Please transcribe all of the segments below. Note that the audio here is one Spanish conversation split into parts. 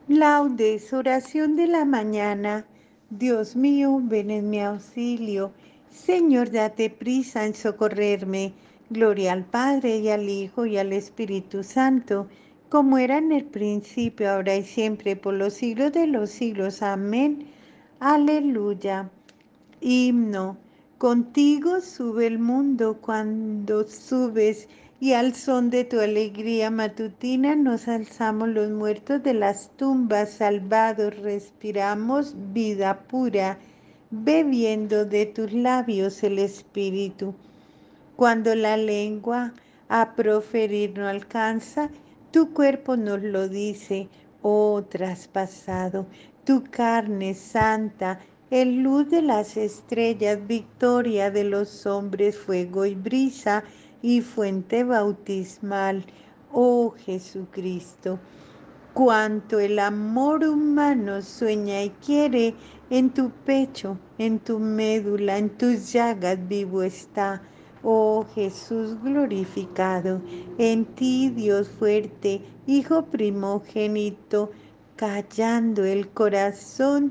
Laudes, oración de la mañana. Dios mío, ven en mi auxilio. Señor, date prisa en socorrerme. Gloria al Padre y al Hijo y al Espíritu Santo, como era en el principio, ahora y siempre, por los siglos de los siglos. Amén. Aleluya. Himno. Contigo sube el mundo cuando subes y al son de tu alegría matutina nos alzamos los muertos de las tumbas, salvados, respiramos vida pura, bebiendo de tus labios el Espíritu. Cuando la lengua a proferir no alcanza, tu cuerpo nos lo dice, oh traspasado, tu carne santa, el luz de las estrellas, victoria de los hombres, fuego y brisa y fuente bautismal, oh Jesucristo. Cuanto el amor humano sueña y quiere, en tu pecho, en tu médula, en tus llagas vivo está. Oh Jesús glorificado, en ti Dios fuerte, Hijo primogénito, callando el corazón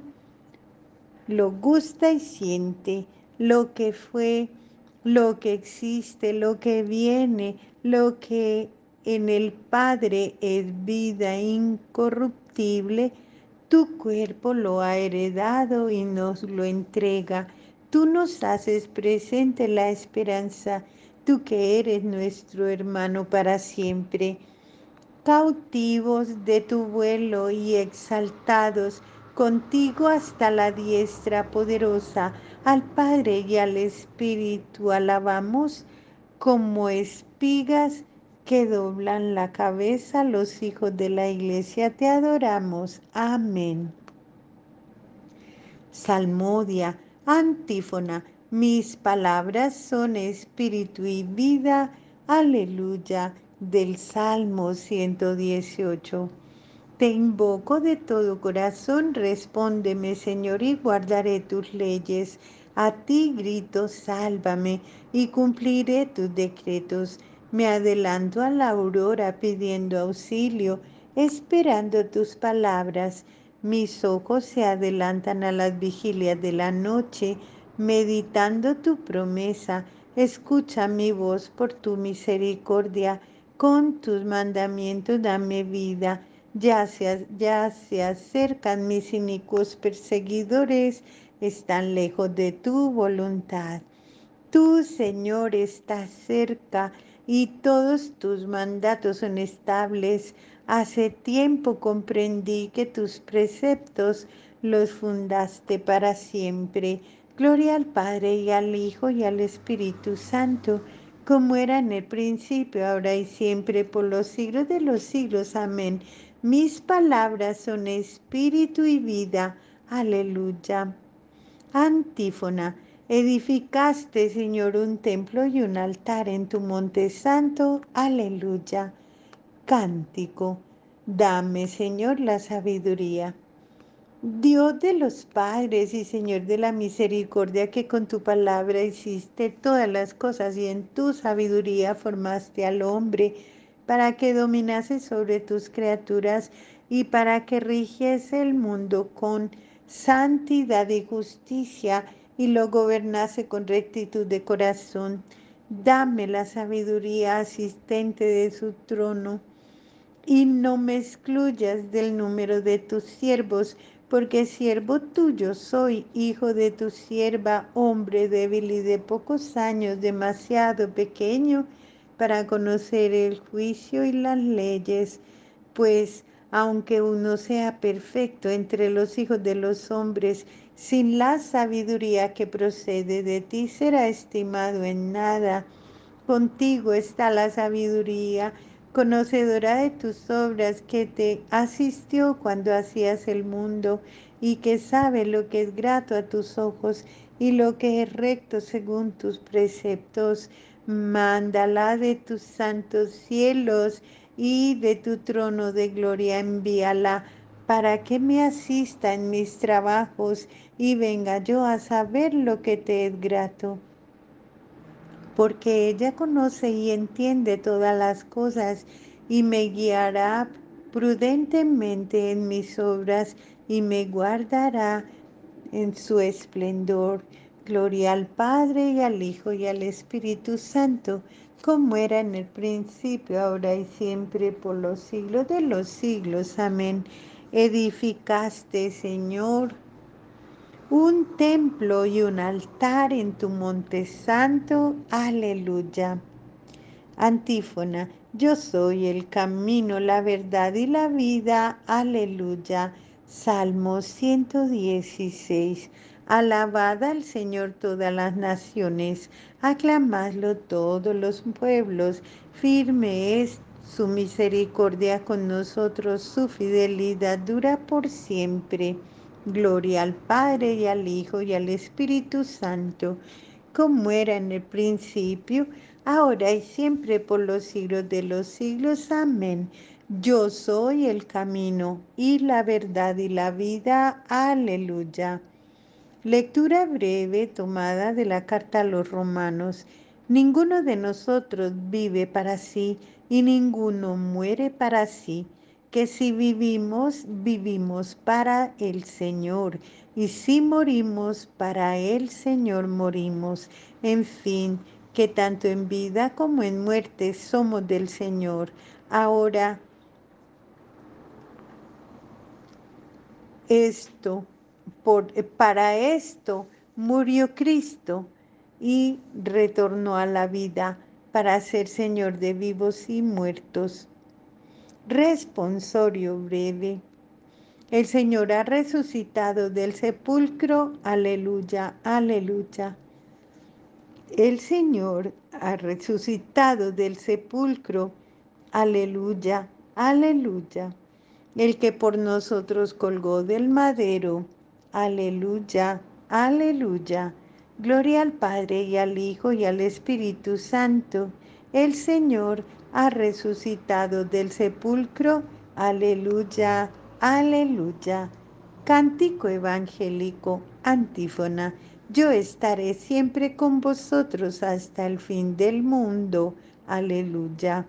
lo gusta y siente, lo que fue, lo que existe, lo que viene, lo que en el Padre es vida incorruptible, tu cuerpo lo ha heredado y nos lo entrega. Tú nos haces presente la esperanza, tú que eres nuestro hermano para siempre. Cautivos de tu vuelo y exaltados contigo hasta la diestra poderosa, al Padre y al Espíritu alabamos como espigas que doblan la cabeza, los hijos de la iglesia te adoramos. Amén. Salmodia, antífona, mis palabras son espíritu y vida. Aleluya, del Salmo 118. Te invoco de todo corazón, respóndeme, Señor, y guardaré tus leyes. A ti grito, sálvame, y cumpliré tus decretos. Me adelanto a la aurora pidiendo auxilio, esperando tus palabras. Mis ojos se adelantan a las vigilias de la noche, meditando tu promesa. Escucha mi voz por tu misericordia. Con tus mandamientos dame vida. Ya se acercan mis inicuos perseguidores, están lejos de tu voluntad. Tú, Señor, estás cerca y todos tus mandatos son estables. Hace tiempo comprendí que tus preceptos los fundaste para siempre. Gloria al Padre y al Hijo y al Espíritu Santo, como era en el principio, ahora y siempre, por los siglos de los siglos. Amén. Mis palabras son espíritu y vida. Aleluya. Antífona. Edificaste, Señor, un templo y un altar en tu monte santo. Aleluya. Cántico. Dame, Señor, la sabiduría. Dios de los padres y Señor de la misericordia, que con tu palabra hiciste todas las cosas y en tu sabiduría formaste al hombre para que dominase sobre tus criaturas y para que rigiese el mundo con santidad y justicia y lo gobernase con rectitud de corazón. Dame la sabiduría asistente de su trono y no me excluyas del número de tus siervos, porque siervo tuyo soy, hijo de tu sierva, hombre débil y de pocos años, demasiado pequeño para conocer el juicio y las leyes. Pues aunque uno sea perfecto entre los hijos de los hombres, sin la sabiduría que procede de ti será estimado en nada. Contigo está la sabiduría, conocedora de tus obras, que te asistió cuando hacías el mundo y que sabe lo que es grato a tus ojos y lo que es recto según tus preceptos. Mándala de tus santos cielos y de tu trono de gloria envíala para que me asista en mis trabajos y venga yo a saber lo que te es grato, porque ella conoce y entiende todas las cosas y me guiará prudentemente en mis obras y me guardará en su esplendor. Gloria al Padre y al Hijo y al Espíritu Santo, como era en el principio, ahora y siempre, por los siglos de los siglos. Amén. Edificaste, Señor, un templo y un altar en tu monte santo. Aleluya. Antífona, yo soy el camino, la verdad y la vida. Aleluya. Salmo 116. Alabad al Señor todas las naciones, aclamadlo todos los pueblos. Firme es su misericordia con nosotros, su fidelidad dura por siempre. Gloria al Padre y al Hijo y al Espíritu Santo, como era en el principio, ahora y siempre, por los siglos de los siglos. Amén. Yo soy el camino y la verdad y la vida. Aleluya. Lectura breve tomada de la carta a los Romanos. Ninguno de nosotros vive para sí y ninguno muere para sí, que si vivimos, vivimos para el Señor, y si morimos, para el Señor morimos. En fin, que tanto en vida como en muerte somos del Señor. Ahora, esto, para esto murió Cristo y retornó a la vida para ser Señor de vivos y muertos. Responsorio breve. El Señor ha resucitado del sepulcro. Aleluya, aleluya. El Señor ha resucitado del sepulcro. Aleluya, aleluya. El que por nosotros colgó del madero. Aleluya, aleluya. Gloria al Padre y al Hijo y al Espíritu Santo. El Señor ha resucitado del sepulcro. Aleluya, aleluya. Cántico evangélico, antífona. Yo estaré siempre con vosotros hasta el fin del mundo. Aleluya.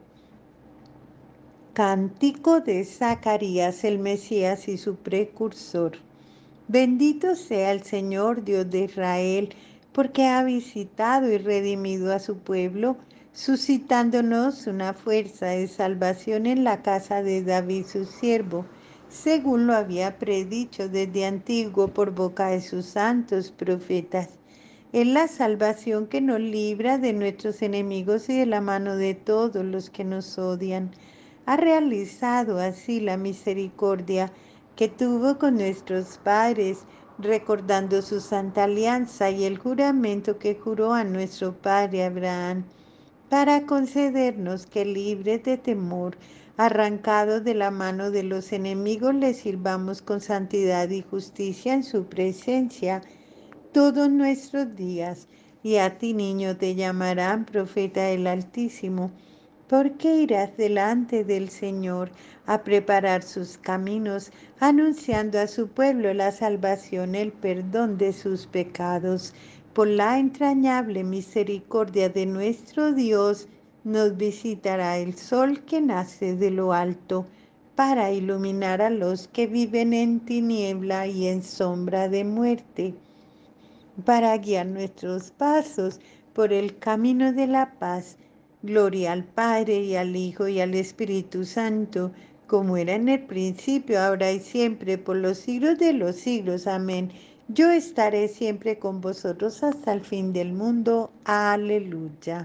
Cántico de Zacarías, el Mesías y su precursor. Bendito sea el Señor Dios de Israel, porque ha visitado y redimido a su pueblo, suscitándonos una fuerza de salvación en la casa de David su siervo, según lo había predicho desde antiguo por boca de sus santos profetas. Es la salvación que nos libra de nuestros enemigos y de la mano de todos los que nos odian. Ha realizado así la misericordia que tuvo con nuestros padres, recordando su santa alianza y el juramento que juró a nuestro padre Abraham, para concedernos que, libres de temor, arrancados de la mano de los enemigos, le sirvamos con santidad y justicia en su presencia todos nuestros días. Y a ti, niño, te llamarán profeta del Altísimo, porque irás delante del Señor a preparar sus caminos, anunciando a su pueblo la salvación, el perdón de sus pecados. Por la entrañable misericordia de nuestro Dios, nos visitará el sol que nace de lo alto, para iluminar a los que viven en tiniebla y en sombra de muerte, para guiar nuestros pasos por el camino de la paz. Gloria al Padre y al Hijo y al Espíritu Santo, como era en el principio, ahora y siempre, por los siglos de los siglos. Amén. Yo estaré siempre con vosotros hasta el fin del mundo. Aleluya.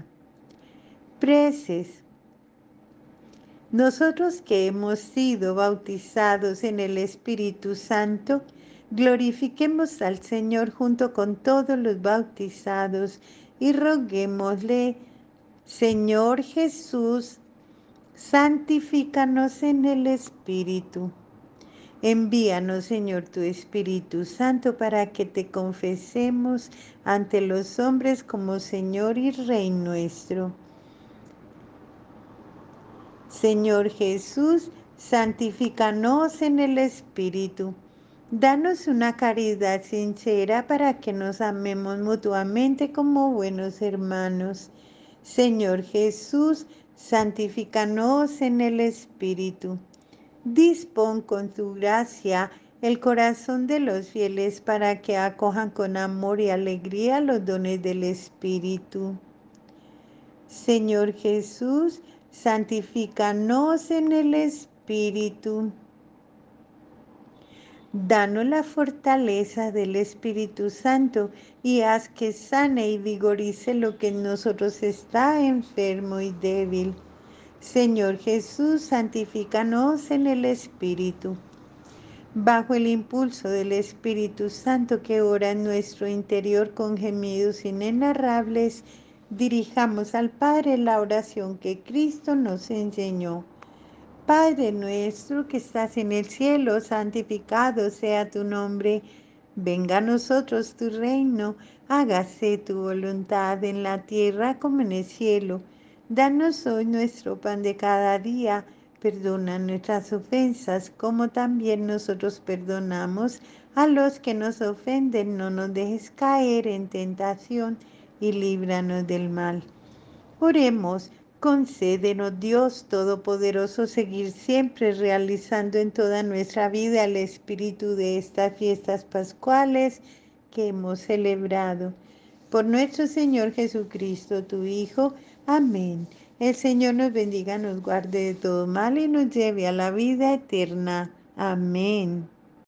Preces. Nosotros que hemos sido bautizados en el Espíritu Santo, glorifiquemos al Señor junto con todos los bautizados y roguémosle: Señor Jesús, santifícanos en el Espíritu. Envíanos, Señor, tu Espíritu Santo para que te confesemos ante los hombres como Señor y Rey nuestro. Señor Jesús, santifícanos en el Espíritu. Danos una caridad sincera para que nos amemos mutuamente como buenos hermanos. Señor Jesús, santifícanos en el Espíritu. Dispón con tu gracia el corazón de los fieles para que acojan con amor y alegría los dones del Espíritu. Señor Jesús, santifícanos en el Espíritu. Danos la fortaleza del Espíritu Santo y haz que sane y vigorice lo que en nosotros está enfermo y débil. Señor Jesús, santifícanos en el Espíritu. Bajo el impulso del Espíritu Santo que ora en nuestro interior con gemidos inenarrables, dirijamos al Padre la oración que Cristo nos enseñó. Padre nuestro que estás en el cielo, santificado sea tu nombre. Venga a nosotros tu reino, hágase tu voluntad en la tierra como en el cielo. Danos hoy nuestro pan de cada día. Perdona nuestras ofensas como también nosotros perdonamos a los que nos ofenden. No nos dejes caer en tentación y líbranos del mal. Oremos, concédenos Dios Todopoderoso seguir siempre realizando en toda nuestra vida el espíritu de estas fiestas pascuales que hemos celebrado. Por nuestro Señor Jesucristo, tu Hijo. Amén. El Señor nos bendiga, nos guarde de todo mal y nos lleve a la vida eterna. Amén.